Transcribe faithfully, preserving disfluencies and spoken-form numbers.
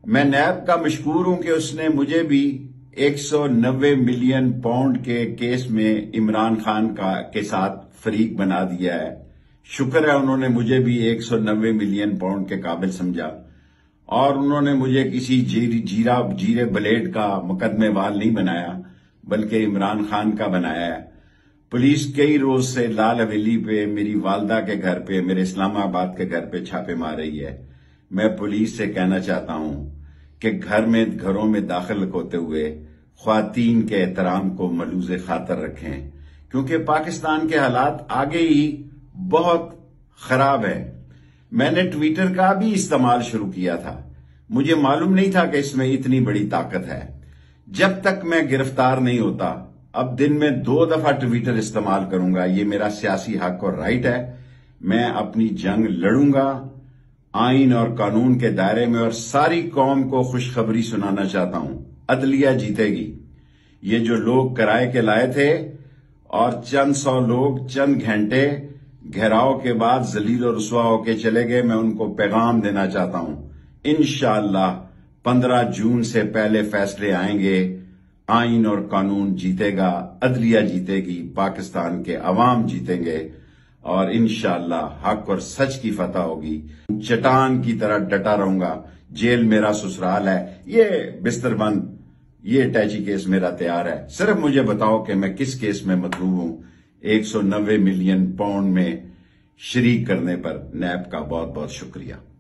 میں نیب کا مشکور ہوں کہ اس نے مجھے بھی ایک سو نوے ملین پاؤنڈ کے کیس میں عمران خان کا کے ساتھ فریق بنا دیا ہے۔ شکر ہے انہوں نے مجھے بھی ایک سو نوے ملین پاؤنڈ کے قابل سمجھا اور انہوں نے مجھے کسی جیرا جیرے بلیڈ کا مقدمے وال نہیں بنایا بلکہ عمران خان کا بنایا ہے۔ پولیس کئی روز سے لال حویلی پہ، میری والدہ کے گھر پہ، میرے اسلام آباد کے گھر پہ چھاپے مار رہی ہے۔ میں پولیس سے کہنا چاہتا ہوں کہ گھر میں گھروں میں داخل ہوتے ہوئے خواتین کے احترام کو ملوز خاطر رکھیں، کیونکہ پاکستان کے حالات آگے ہی بہت خراب ہے۔ میں نے ٹویٹر کا بھی استعمال شروع کیا تھا، مجھے معلوم نہیں تھا کہ اس میں اتنی بڑی طاقت ہے۔ جب تک میں گرفتار نہیں ہوتا اب دن میں دو دفعہ ٹویٹر استعمال کروں گا، یہ میرا سیاسی حق اور رائٹ ہے۔ میں اپنی جنگ لڑوں گا آئین اور قانون کے دائرے میں، اور ساری قوم کو خوشخبری سنانا چاہتا ہوں، عدلیہ جیتے گی۔ یہ جو لوگ کرائے کے لائے تھے اور چند سو لوگ چند گھنٹے گھیراؤ کے بعد ذلیل و رسوا ہو کے چلے گئے، میں ان کو پیغام دینا چاہتا ہوں، انشاءاللہ پندرہ جون سے پہلے فیصلے آئیں گے، آئین اور قانون جیتے گا، عدلیہ جیتے گی، پاکستان کے عوام جیتیں گے اور انشاءاللہ حق اور سچ کی فتح ہوگی۔ چٹان کی طرح ڈٹا رہوں گا، جیل میرا سسرال ہے، یہ بستر بند، یہ اٹیچی کیس میرا تیار ہے۔ صرف مجھے بتاؤ کہ میں کس کیس میں مطلوب ہوں۔ ایک سو نوے ملین پاؤنڈ میں شریک کرنے پر نیب کا بہت بہت شکریہ۔